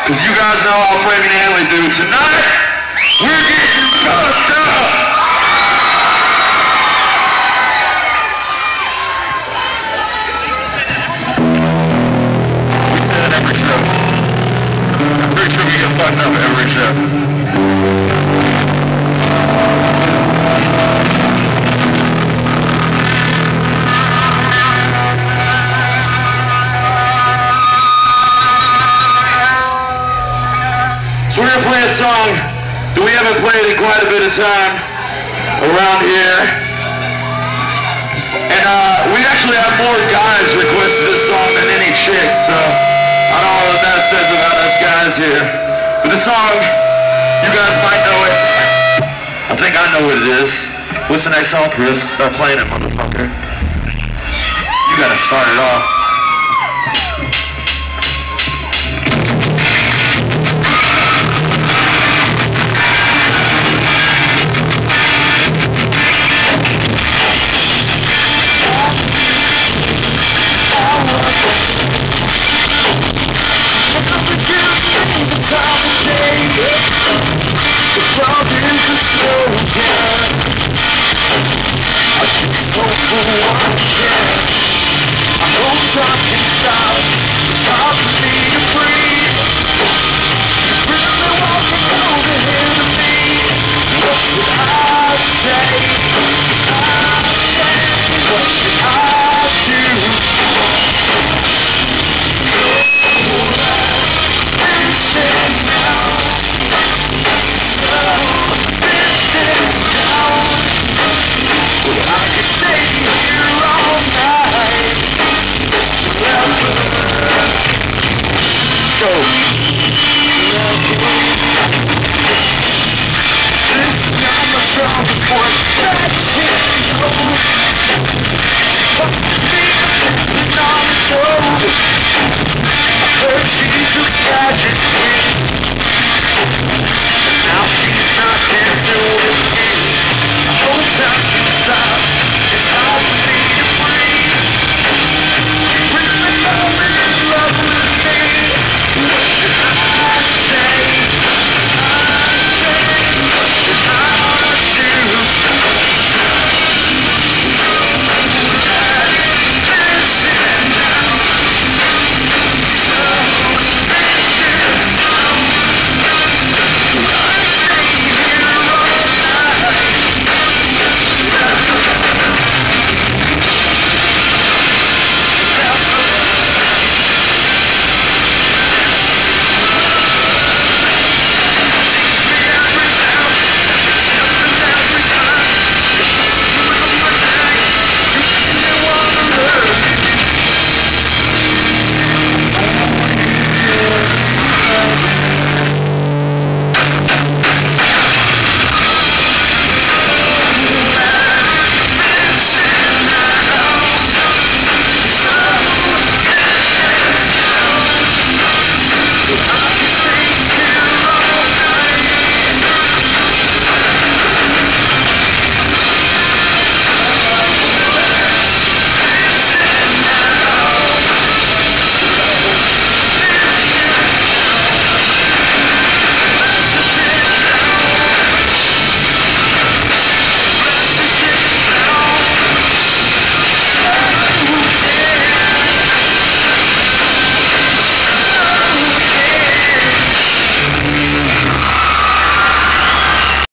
Cause you guys know how Frank and Hanley do. Tonight, we're getting fucked up. We say that every show. I'm pretty sure we get fucked up every show. So we're gonna play a song that we haven't played in quite a bit of time around here. And we actually have more guys request this song than any chick, so I don't know what that says about us guys here. But the song, you guys might know it. I think I know what it is. What's the next song, Chris? Start playing it, motherfucker. You gotta start it off.